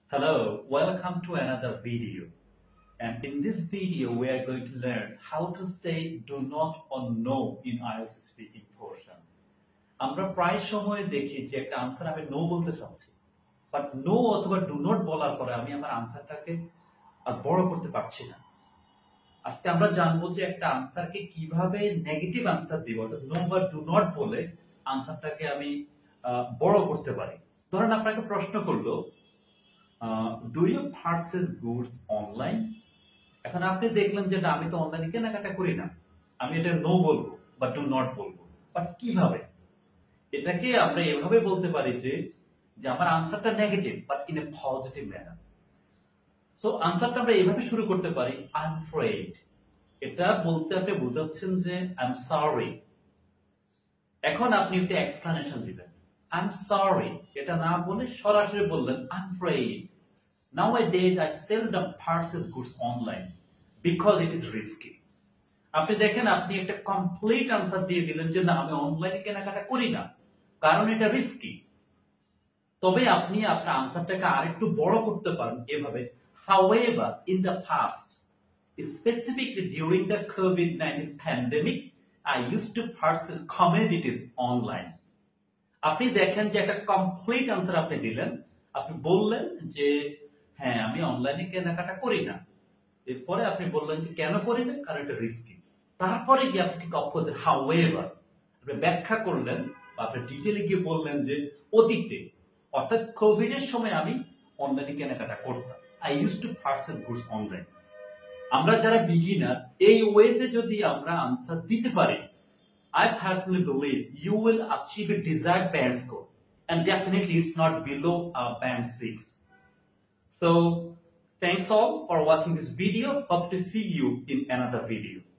Hello, welcome to another video. And in this video, we are going to learn how to say do not or no in IELTS speaking portion. আমরা প্রায় সময় দেখি যে একটা answer আমি no বলতে চাচ্ছি, বাট নো অথবা ডু নট বলার পরে আমি আমার আনসারটাকে আর বড় করতে পারছি না। আজকে আমরা জানবো যে একটা আনসারকে কিভাবে নেগেটিভ আনসার দিব, অর্থাৎ নো বা ডু নট বলে আনসারটাকে আমি বড় করতে পারি। ধরেন আপনাকে প্রশ্ন করলো, do you purchase goods online? এখন আপনি দেখলেন যে না, আমি তো অনলাইনে কেনাকাটা করি না, আমি এটা নো বলবো বা ডু নট বলবো। বাট কিভাবে? এটাকে আমরা এভাবে বলতে পারি যে আমার আনসারটা negative but in a positive manner. So আনসারটা আমরা এভাবে শুরু করতে পারি, আই এম আফ্রেড। এটা বলতে আপনি বোঝাচ্ছেন যে আই এম সরি। এখন আপনি একটা এক্সপ্লেনেশন দিবেন, আই এম সরি। এটা না বলে সরাসরি বললেন I am afraid. Nowadays I seldom purchase goods online because it is risky. আপনি দেখেন, আপনি একটা কমপ্লিট আনসার দিয়ে দিলেন যে না, আমি অনলাইনে কেনাকাটা করি না কারণ এটা রিস্কি। তবে আপনি আপনার আনসারটাকে আরেকটু বড় করতে পারেন এভাবে, however in the past, specifically during the COVID-19 pandemic, I used to purchase commodities online. আপনি দেখেন যে একটা কমপ্লিট আনসার আপনি দিলেন, আপনি বললেন যে হ্যাঁ, আমি অনলাইনে কেনাকাটা করি না। এরপরে আপনি বললেন যে কেন করি না, কারণ এটা রিস্কি। তারপরে গিয়ে আপনি ঠিক অপোজিট, হাউএভার আপনি ব্যাখ্যা করলেন বা আপনি ডিটেলে গিয়ে বললেন যে অতীতে, অর্থাৎ কোভিড এর সময় আমি অনলাইনে কেনাকাটা করতাম। I use to purchase goods online. আমরা যারা বিগিনার, এই ওয়েতে যদি আমরা আনসার দিতে পারি, I personally believe you will achieve a desired band score, and definitely it's not below band 6. So, thanks all for watching this video. Hope to see you in another video.